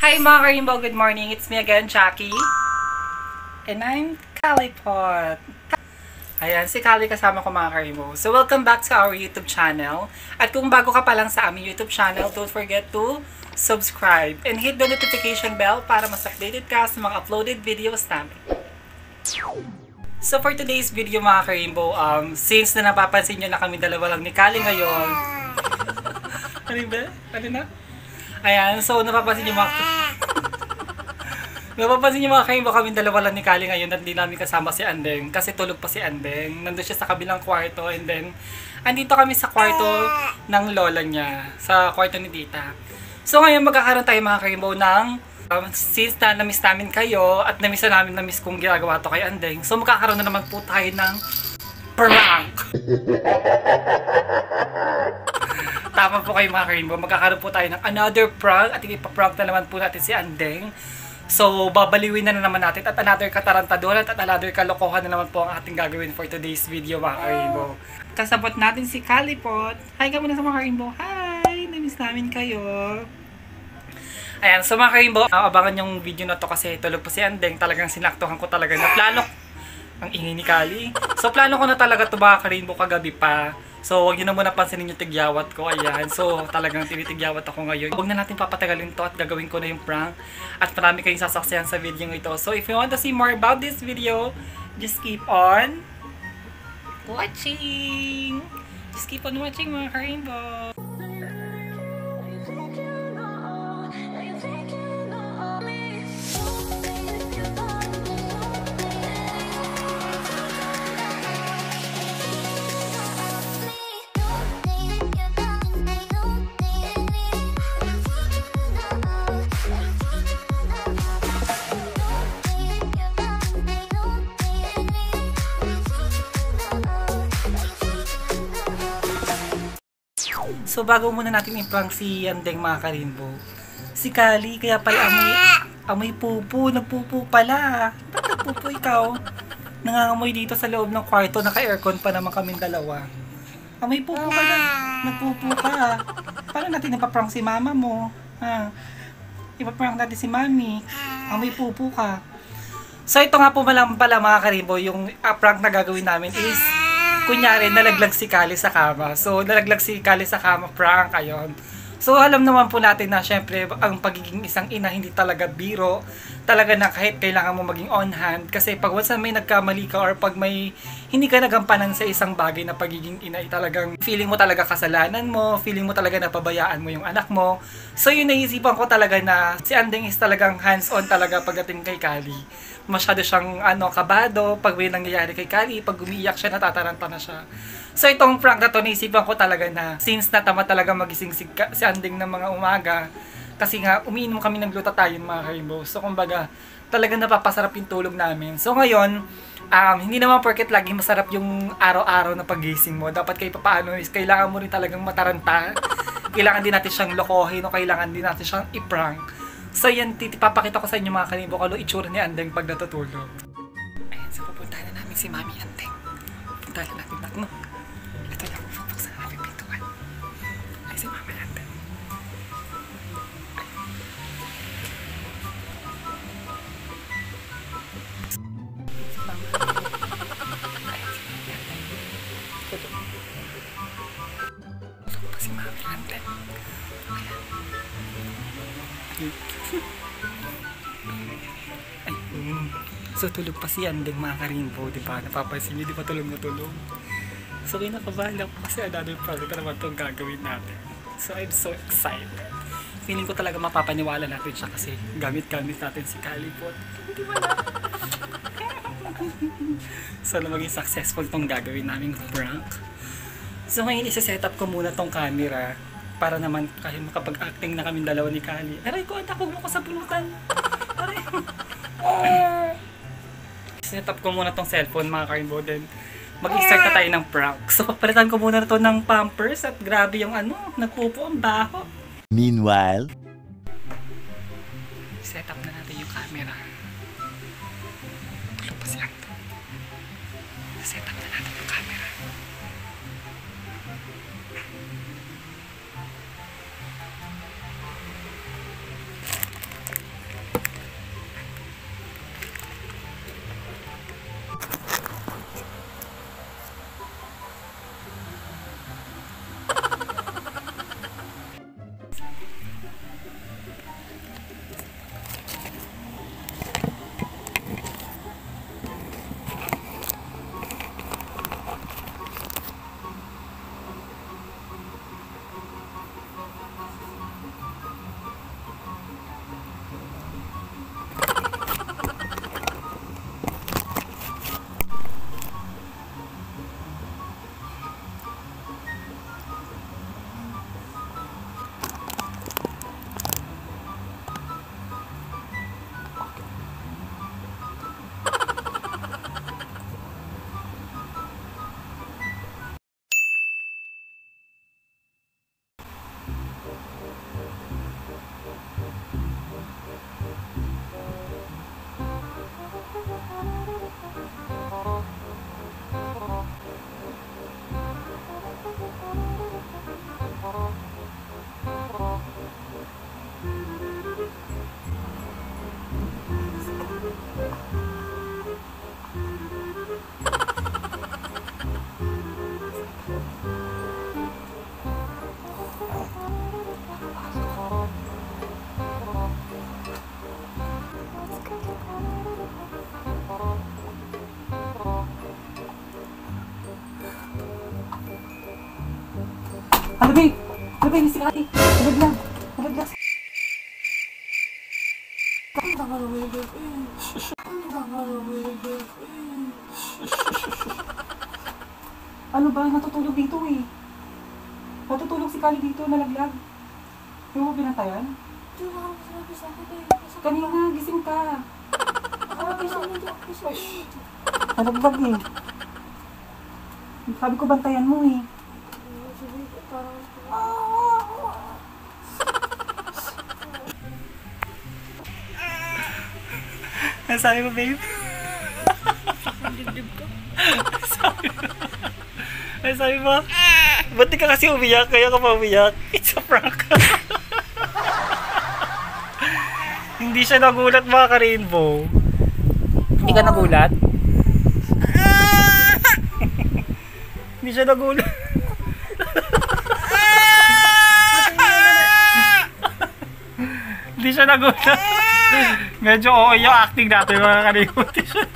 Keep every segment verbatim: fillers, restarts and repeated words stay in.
Hi mga Rainbow, good morning. It's me again, Jackie. And I'm Calipot. Ayan, si Cali kasama ko mga Rainbow. So welcome back to our YouTube channel. At kung bago ka pa lang sa aming YouTube channel, don't forget to subscribe and hit the notification bell para mas updated ka sa mga uploaded videos namin. So for today's video mga Rainbow, um, since na napapansin nyo na kami dalawa lang ni Cali ngayon. Ano ba? Ano na? Ayan, so napapansin nyo mga Napapansin nyo mga Rainbow, kami dalawa lang ni Cali ngayon at hindi namin kasama si Andeng kasi tulog pa si Andeng. Nandun siya sa kabilang kwarto and then andito kami sa kwarto ng lola niya, sa kwarto ni Tita. So ngayon magkakaroon tayo mga Rainbow ng um, since na na-miss namin kayo at na-miss na namin na-miss kung ginagawa to kay Andeng. So magkakaroon na naman po tayo ng prank. Tama po kayo mga Rainbow, magkakaroon po tayo ng another prank at ipaprank na naman po natin si Andeng. So, babaliwin na, na naman natin at another katarantaduhan at another kalokohan na naman po ang ating gagawin for today's video mga Rainbow. Kasabot natin si Calipot. Hi ka muna sa mga Rainbow. Hi! Namiss namin kayo. Ayan, so mga Rainbow, uh, abangan yung video na to kasi tulog po si Andeng. Talagang sinaktuhan ko talaga na plano. Ang ingay ni Cali. So, plano ko na talaga to mga Rainbow kagabi pa. So, huwag nyo na muna pansinin yung tigyawat ko. Ayan. So, talagang tinitigyawat ako ngayon. Huwag na natin papatagalin to at gagawin ko na yung prank. At marami kayong sasaksihan sa video ito. So, if you want to see more about this video, just keep on watching! Just keep on watching mga Rainbow! So bago muna natin i-prank si Andeng mga Rainbow, si Cali kaya pala amoy, amoy pupo, nagpupo pala. Ba't nagpupo ikaw? Nangangamoy dito sa loob ng kwarto, naka-aircon pa naman kaming dalawa. Amoy pupo ka na, nagpupo ka. Paano natin ipaprank si mama mo? Ha? Ipaprank natin si mami, amoy pupo ka. So ito nga po malang pala mga Rainbow, yung uh, prank na gagawin namin is kunyari, nalaglag si Cali sa kama. So, nalaglag si Cali sa kama, prank, ayon. So, alam naman po natin na syempre, ang pagiging isang ina hindi talaga biro. Talaga na kahit kailangan mo maging on hand. Kasi pag once may nagkamali ka or pag may hindi ka nagampanan sa isang bagay na pagiging ina, ay talagang feeling mo talaga kasalanan mo, feeling mo talaga napabayaan mo yung anak mo. So, yun naisipan ko talaga na si Andeng is talagang hands-on talaga pagdating kay Cali. Masyado siyang ano, kabado pag may nangyayari kay Cali, pag umiiyak siya, natataranta na siya. So itong prank na to, naisipan ko talaga na since natama talaga magising si, si Andeng ng mga umaga, kasi nga umiinom kami ng glutathione mga Rainbow. So kumbaga, talagang napapasarap yung tulog namin. So ngayon, um, hindi naman porket lagi masarap yung araw-araw na pagising mo. Dapat kayo papaano is kailangan mo rin talagang mataranta. Kailangan din natin siyang lokohin o kailangan din natin siyang i-prank. So yan, papakita ko sa inyo mga Rainbow kung ano itsura ni Andeng pag natutulog. Ayan, so pupuntahan na namin si Mami Andeng. Pupuntahan na natin nakno. Ito lang, bubuksan na namin pintuan. Ay, si Mami Andeng. Si Mami Andeng. Ayan, si Mami Andeng. Ito. Tulog pa si Mami Andeng. Ayan. Ay, mm. So tulog pa si Andeng mga Rainbow, di ba? Napapansin niyo, di ba tulog na tulog? So kinakabahan ako kasi another project na naman itong gagawin natin. So I'm so excited. Feeling ko talaga mapapaniwala natin siya kasi gamit-gamit natin si Calipot. Di ba na? So na maging successful itong gagawin naming prank. So ngayon isa-set up ko muna tong camera para naman kahit makapag-acting na kami dalawa ni Cali. Aray ko, anak, huwag mo ko sa bulutan. Aray. Set up ko muna tong cellphone mga Rainbow, then mag-start na tayo ng prank. So, papalitan ko muna na to ng Pampers at grabe yung ano, nagpupo ang baho. Meanwhile, set up na natin yung camera. Tulog pa siya. Set up na natin yung camera. Gabi! Gabi, si Kali! Nalaglag! Nalaglag! Ano ba? Natutulog dito eh. Natutulog si Kali dito, nalaglag. Hindi mo binantayan? Kanina, gising ka. Nalaglag eh. Sabi ko bantayan mo eh. Ano sabi mo, babe? Ang dibdib ko. Sabi mo? Ano sabi mo? Ba't di ka kasi umiyak? Kaya ka pa umiyak? It's a prank. Hindi siya nagulat mga ka-rainbow. Hindi ka nagulat? Hindi siya nagulat. Hindi siya nagulat. Medyo oo yung acting natin mga ka-rainbow.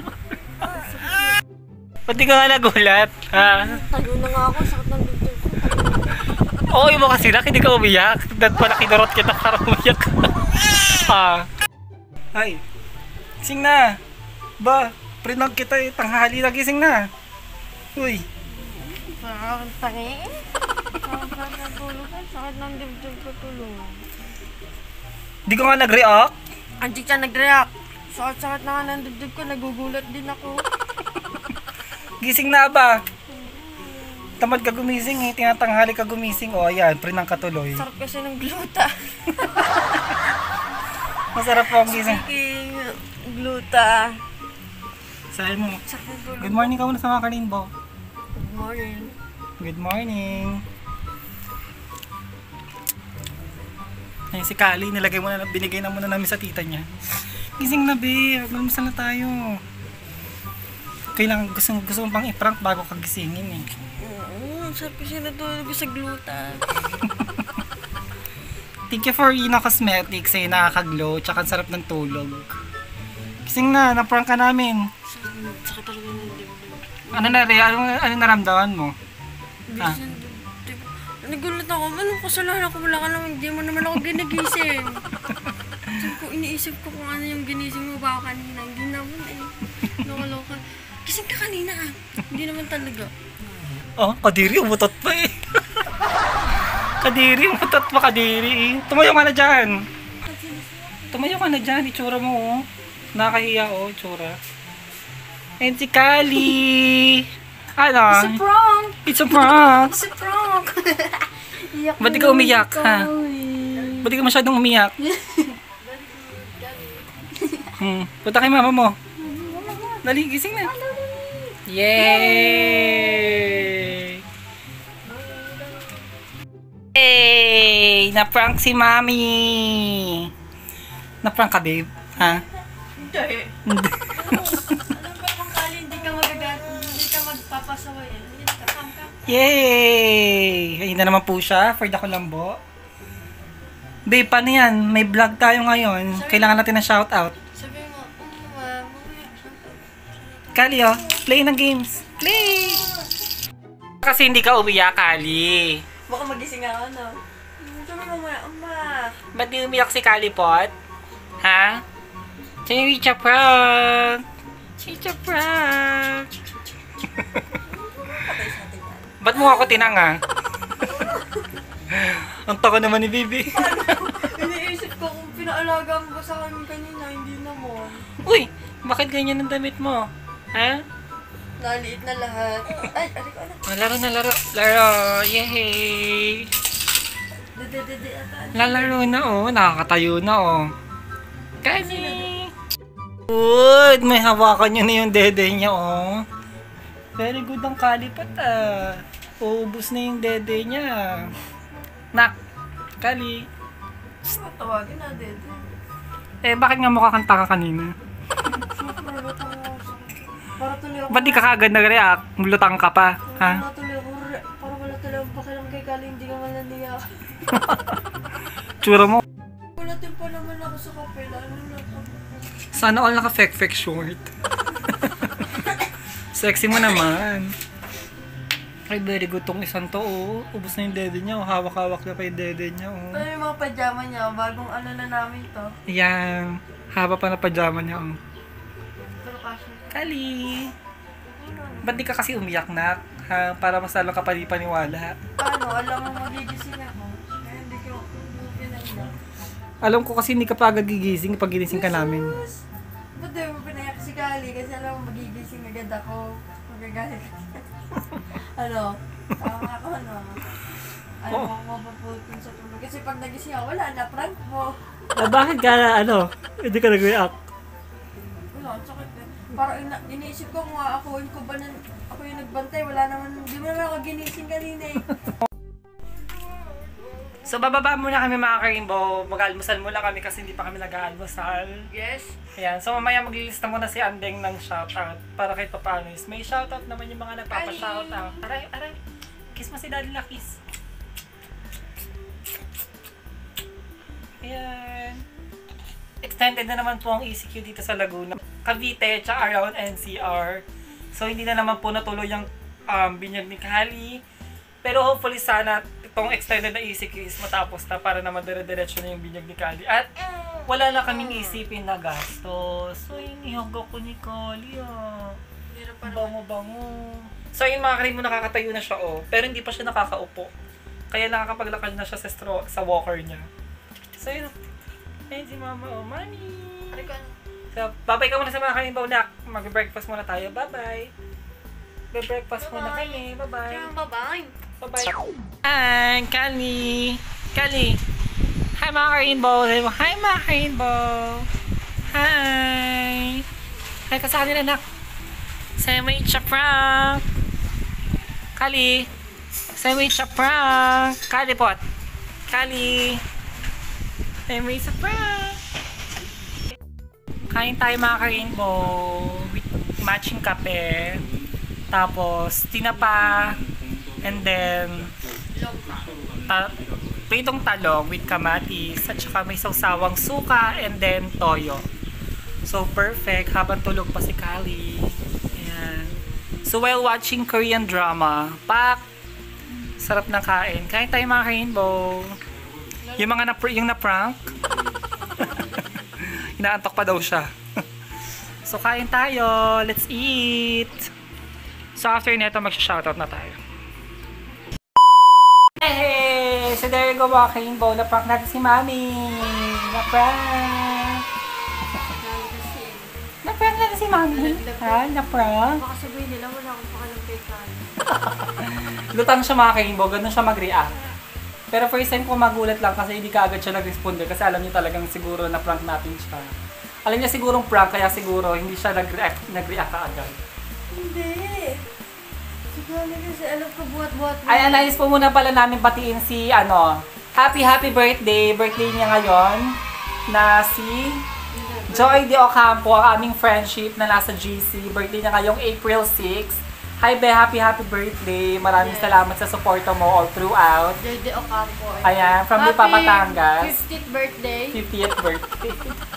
Ba't di ka nga nagulat? Ha? Tayo na nga ako, sakit ng dibdib ko. Oo, yung mo kasi nak, hindi ka umiyak. Dahil pala kinurot kita para umiyak. Ah. Ay, gising na. Ba, prinag kita eh, tanghali na gising na. Uy. Parang tangi. Sakit ng tulog. Sakit ng dibdib ko tulog. Di ko nga nag-react. Hindi ka nag-react. Sakit-sakit na nga ng dibdib ko, nagugulat din ako. Gising na ba? Tamad ka gumising eh, tinatanghali ka gumising. O ayan, prinang ka tuloy. Sarap kasi ng gluta. Masarap po ang gising. Speaking gluta. Sabi mo, Sakit ng tulog. good morning ka muna sa mga ka-rainbow. Good morning. Good morning. Ayun si Kali, nilagay mo na, binigay na muna namin sa tita niya. Gising na be, magmamasal na tayo. Kailangan gusto, gusto mo pang i-prank bago ka gisingin eh. Oo, sarap kasi natulog sa gluta. Thank you for Ina Cosmetics eh, nakaka-glow, tsaka ang sarap ng tulog. Gising na, na-prank ka namin. Sakit talaga ng dibdib. Ano na rin, ano, ano naramdaman mo? Ah. Bilis ng dibdib. Nagulat ako, anong kasalanan ko? Wala ka naman, hindi mo naman ako ginigising. Sabi ko, iniisip ko kung ano yung ginising mo ba kanina. Hindi naman eh. Nakaloka. Gising ka kanina ah. Hindi naman talaga. Oh, kadiri, umutot pa eh. Kadiri, umutot pa kadiri eh. Tumayo ka na dyan. Tumayo ka na dyan, itsura mo oh. Nakakahiya oh, itsura. And si Kali. Ano? It's a prank! It's a prank. It's a prank! Iyak Ba't di ka umiyak ha? Ba't di ka masyadong umiyak? Hmm. Punta kay mama mo. Dali, gising na. Yay! Yay! Na-prank si mami. Na-prank ka, babe? Ha? Hindi. Hindi. Alam ba kung kali hindi ka magagat, hindi ka magpapasaway. Hindi ka pangka. Yay! Ayun na naman po siya for the Colombo. Babe, paano yan? May vlog tayo ngayon. Kailangan natin ng shoutout. Sabi mo, um, uh, mamaya, Kali, oh. Play ng games. Play! Kasi hindi ka umiyak, Kali. baka magising ako, no? Sabi mo, mamaya, uma. Ba't di umiyak si Kali Pot? Ha? Chicha prank! Chicha prank! Patay sa atin yan. Ba't mo ako tinanga? Ang taka naman ni Bibi. Iniisip ko kung pinaalaga mo ba sa akin kanina, hindi naman. Uy! Bakit ganyan ang damit mo? Ha? Naliit na lahat. Ay, ari ko na. Oh, laro na laro. Laro! Yay! Dede-dede ata. Lalaro na oh. Nakakatayo na oh. Kani! Good! May hawakan niya na yung dede niya oh. Very good ang kalipat ah. Uubos na yung dede niya. Nak! Kali! Tawagin na, dede. Eh, bakit nga mukha kang taka kanina? Para tuloy ako. Ba't di ka kaagad nag-react? Lutang ka pa, ha? Para tuloy ako. Para wala tuloy ako pakilang kay Kali, hindi ka man naniya. Tsura mo. Wala din pa naman ako sa kapela. Ano na ako? Sana all naka-fek-fek short. Sexy mo naman. Ay, very good tong isang to, oh. Ubus na yung dede niya, oh. Hawak-hawak na pa yung dede niya, oh. Ito yung mga pajama niya, bagong ano na namin to. Ayan. Haba pa na pajama niya, oh. Pero kasi, Kali! Ba't di ka kasi umiyak, nak? Ha? Para mas lalo ka pa di paniwala. paano, alam mo magigising ako. Kaya hindi ko, hindi ko pinaiyak. Alam ko kasi hindi ka pa agad gigising pag ginising ka namin. Sus! Ba't di mo pinayak si Kali? Kasi alam mo magigising agad ako. Magagalit. Ano? Tama ako, ano? Alam mo, mapaputol sa tulog. Kasi pag nagising ako, wala na, prank mo. Ah, bakit ka, ano? Hindi ka nag-react? Wala, ang sakit eh. Parang ina- iniisip ko nga ako, ko ba na, ako yung nagbantay, wala naman, di mo naman ako ginising kanina eh. So, bababa muna kami mga ka-rainbow. Mag-almusal muna kami kasi hindi pa kami nag-aalmusal. Yes. Ayan. So, mamaya maglilista muna si Andeng ng shoutout para kahit pa paano is may shoutout naman yung mga nagpapa-shoutout. Aray, aray. Kiss mo si Daddy La, kiss. Ayan. Extended na naman po ang E C Q dito sa Laguna. Cavite, tsaka around N C R. So, hindi na naman po natuloy yung um, binyag ni Kali. Pero hopefully sana itong extended na E C Q is matapos na para naman dire-diretso na yung binyag ni Kali. At wala na kaming isipin na gastos. So, yung ihangga ko ni Kali, ah. Bango-bango. So, yun mga karin mo, nakakatayo na siya, oh. Pero hindi pa siya nakakaupo. Kaya nakakapaglakad na siya sa, stro- sa walker niya. So, yun. Ayun si Mama, oh. Mami! So, babay ka muna sa mga karin ba, nak. Mag-breakfast muna tayo. Bye-bye. Mag-breakfast muna kami. Bye-bye. Bye-bye. Bye-bye. Hi, Kali. Kali. Hi, mga ka-rainbow. Hi, mga ka-rainbow. Hi. Hi ka sa kanila, anak. Sa'yo mo itcha prank. Kali. Sa'yo mo itcha prank. Kali, pot. Kali. Sa'yo mo itcha prank. Kain tayo, mga ka-rainbow. With matching kape. Tapos, tinapa. And then, ta pritong talong with kamatis. At saka may sawsawang suka. And then, toyo. So, perfect. Habang tulog pa si Kali. Ayan. So, while watching Korean drama, pak! Sarap ng kain. Kain tayo mga rainbow. Yung mga na yung na-prank. Inaantok pa daw siya. So, kain tayo. Let's eat! So, after nito, mag-shoutout na tayo. Hey! So, there you go mga rainbow. Na-prank natin si Mami. Na-prank! Na-prank natin si Mami. Ha? Na-prank? Baka sabihin nila, wala akong pakalang kay Kali. Lutang siya mga rainbow. Ganun siya mag-react. Pero first time ko magulat lang kasi hindi ka agad siya nag-responder kasi alam niya talagang siguro na-prank natin siya. Alam niya sigurong prank kaya siguro hindi siya nag-react, nag-react ka agad. Hindi. Siguro kasi alam ko buhat-buhat mo. Ay, nais po muna pala namin batiin si, ano, happy happy birthday. Birthday niya ngayon na si Joy De Ocampo, ang aming friendship na nasa G C. Birthday niya ngayong April sixth. Hi, Be. Happy happy birthday. Maraming Yes. salamat sa suporta mo all throughout. Joy De Ocampo. Ayan, from Lipa, Batangas. fiftieth birthday. fiftieth birthday.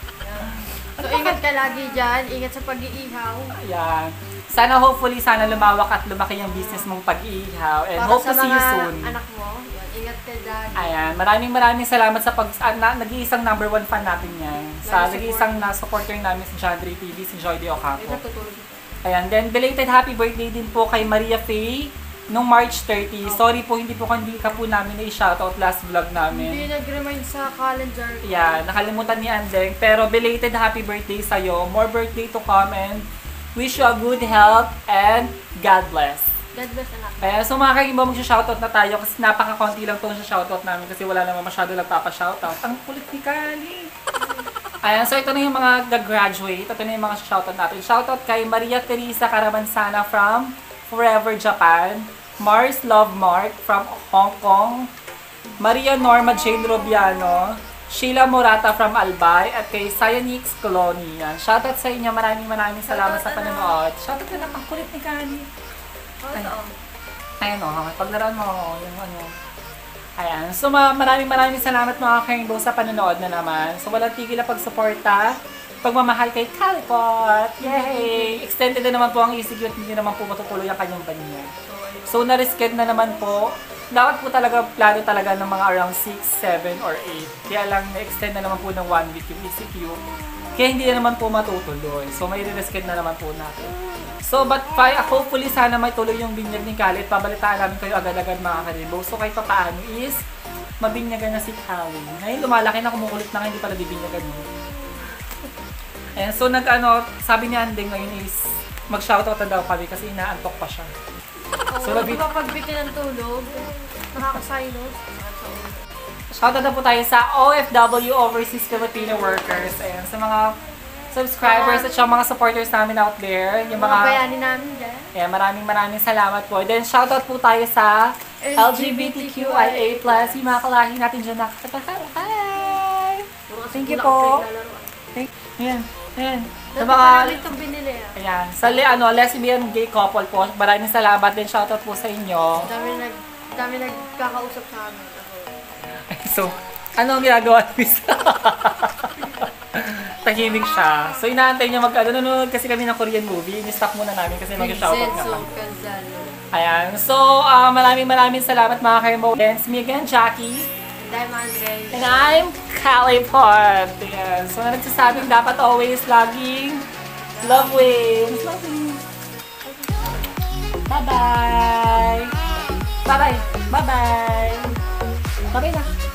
So, ingat ka lagi dyan. Ingat sa pag-iihaw. Ayan. Sana hopefully, sana lumawak at lumaki yung business mong pag-iihaw. And Para hope sa to see you mga soon. anak mo, yun, ingat ka dyan. Ayan, maraming maraming salamat sa pag uh, na, nag-iisang number one fan natin yan. Sa Lagi nag-iisang na supporter namin si John Dre T V, si Joy De Ay, Ocampo. natutulog ito. Ayan, then belated happy birthday din po kay Maria Faye nung March thirtieth. Sorry po, hindi po hindi ka po namin na-shoutout last vlog namin. Hindi nag-remind sa calendar ko. Yeah, nakalimutan ni Andeng. Pero belated happy birthday sa'yo. More birthday to come and wish you a good health and God bless. God bless, anak. Kaya so mga kaibigan, mag-shoutout na tayo kasi napaka-konti lang itong shoutout namin kasi wala naman masyado nagpapa-shoutout. Ang kulit ni Kali. Ayan, so ito na yung mga nag-graduate. Ito na yung mga shoutout natin. Shoutout kay Maria Teresa Caramansana from Forever Japan. Mars Love Mark from Hong Kong. Maria Norma Jane Robiano. Sheila Morata from Albay. At kay Cyanix Colony. Yan. Shoutout sa inyo. Maraming maraming salamat sa panonood. Shoutout na lang. Ang kulit ni Kali. Ay, Ayan o, paglaran mo yung ano. Ayan, so ma maraming maraming salamat mga ka-rainbow sa panonood na naman. So walang tigil na pagsuporta pagmamahal kay Calipot. Yay! Extended na naman po ang E C Q at hindi naman po matutuloy ang kanyang banya. So, na-reschedule na naman po. Dapat po talaga, plano talaga ng mga around six, seven, or eight. Kaya lang, na-extend na naman po ng one week yung E C Q. Kaya hindi na naman po matutuloy. So, may re-reschedule na naman po natin. So, but fi- hopefully, sana may tuloy yung binyag ni Kali at pabalitaan namin kayo agad-agad mga karibo. So, kahit pa paano is, mabinyagan na si Kali. Ngayon, lumalaki na, kumukulit na, hindi pala bibinyagan mo. Ayan, so, nag-ano, sabi ni Andeng ngayon is, mag-shoutout na daw kami kasi inaantok pa siya. So, So, labi- pagbigyan ng tulog, nakakasaylos. Shoutout na po tayo sa O F W Overseas Filipino Workers. Ayan, sa mga subscribers at sa mga supporters namin out there. Yung Mga mga, bayani namin dyan. ayan, maraming maraming salamat po. Then, shoutout po tayo sa L G B T Q I A plus, yung mga kalahi natin dyan na. Hi! Thank you po. Thank, ayan, ayan. Sa Dapat mga, namin itong binili ah. ayan, sa li- ano, lesbian gay couple po, maraming salamat din. Shoutout po sa inyo. Dami nag, dami nagkakausap sa amin. Ako. So, ano ang ginagawa ni Miss? Tahimik siya. So, inaantay niya mag, ano, nanonood kasi kami ng Korean movie. I-stop muna namin kasi mag-shoutout na kami. Ayan. So, uh, maraming maraming salamat mga Karmo. And it's me again, Jackie. And I'm Andre. And I'm Calipot. Ayan. So, na nagsasabing dapat always laging love wins. Love wins. Bye-bye. Bye-bye. Bye-bye. Bye-bye na.